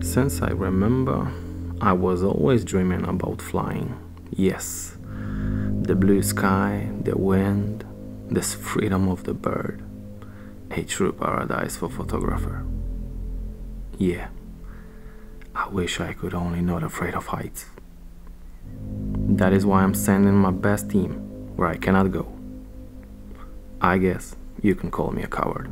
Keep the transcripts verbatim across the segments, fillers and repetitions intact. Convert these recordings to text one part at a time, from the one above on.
Since I remember, I was always dreaming about flying. Yes, the blue sky, the wind, this freedom of the bird. A true paradise for photographer. Yeah, I wish I could only not afraid of heights. That is why I'm sending my best team where I cannot go. I guess you can call me a coward.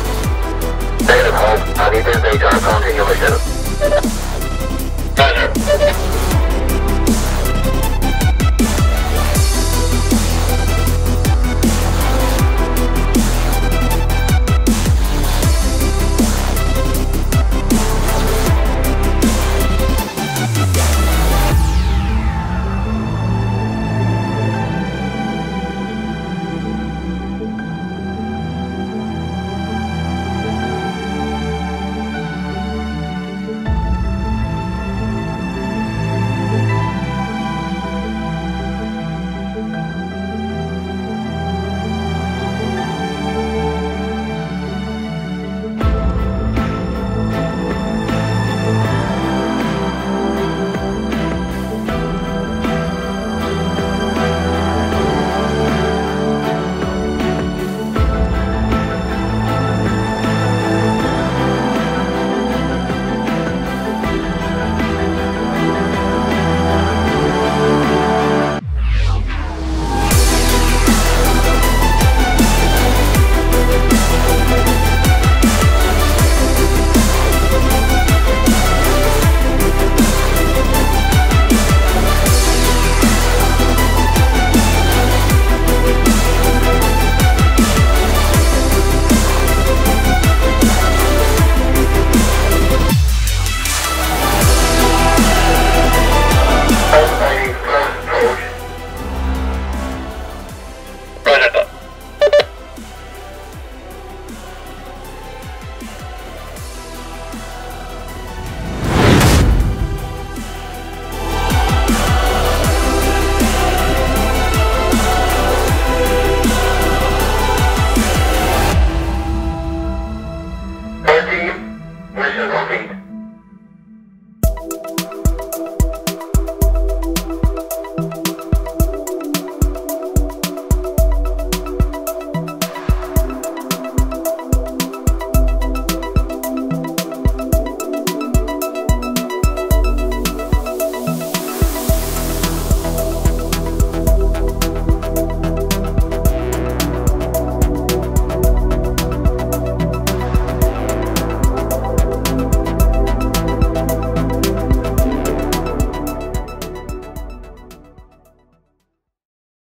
Continue mission. Roger.